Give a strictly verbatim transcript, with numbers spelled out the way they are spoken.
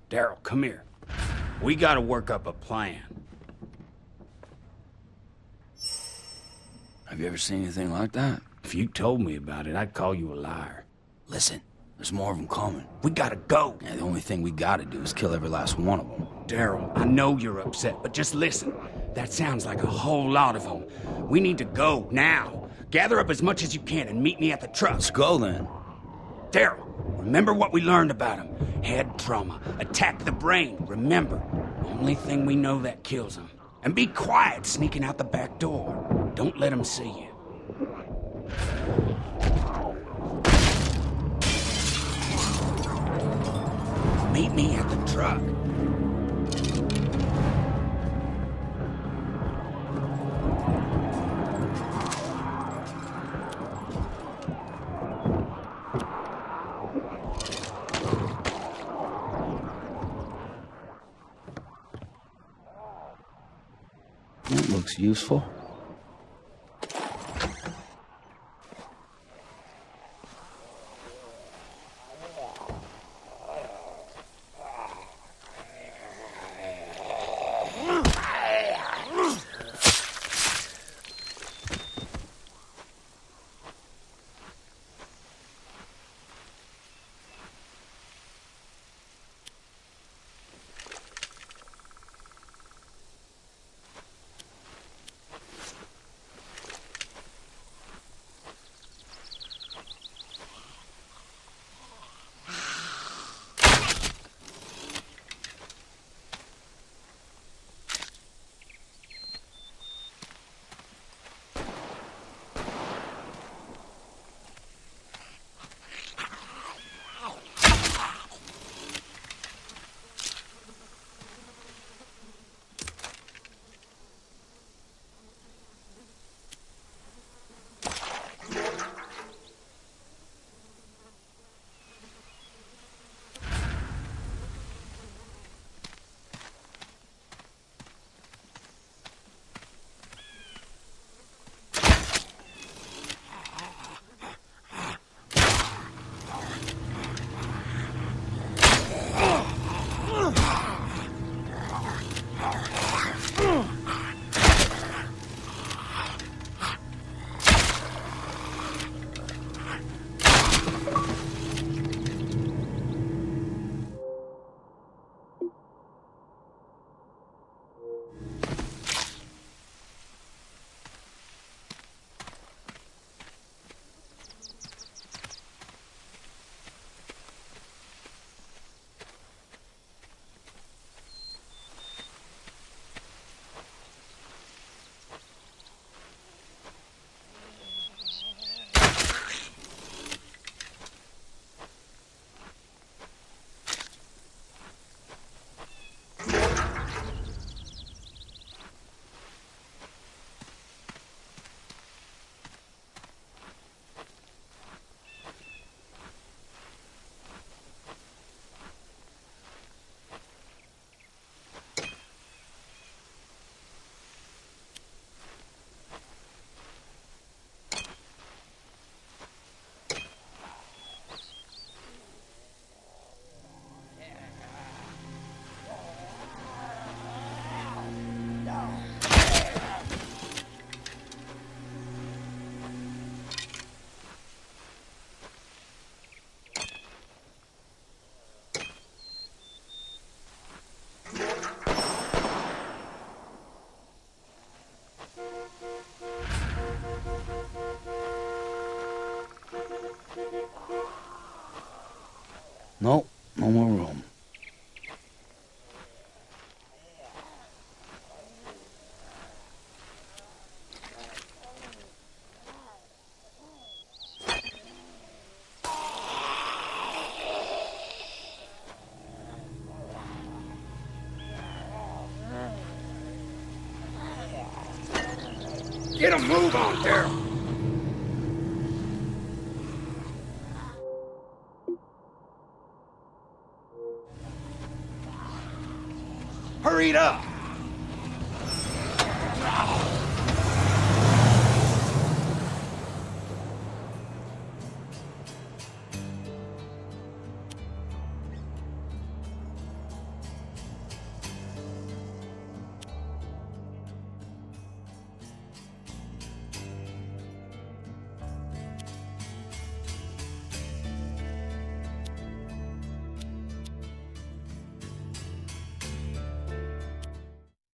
Daryl, come here. We gotta work up a plan. Have you ever seen anything like that? If you told me about it, I'd call you a liar. Listen, there's more of them coming. We gotta go. Yeah, the only thing we gotta do is kill every last one of them. Daryl, I know you're upset, but just listen. That sounds like a whole lot of them. We need to go, now. Gather up as much as you can and meet me at the truck. Let's go, then. Daryl, remember what we learned about him. Head trauma. Attack the brain, remember. Only thing we know that kills him. And be quiet sneaking out the back door. Don't let him see you. Meet me at the truck. That looks useful. Nope, no more room. Get a move on, Daryl. Hurry it up!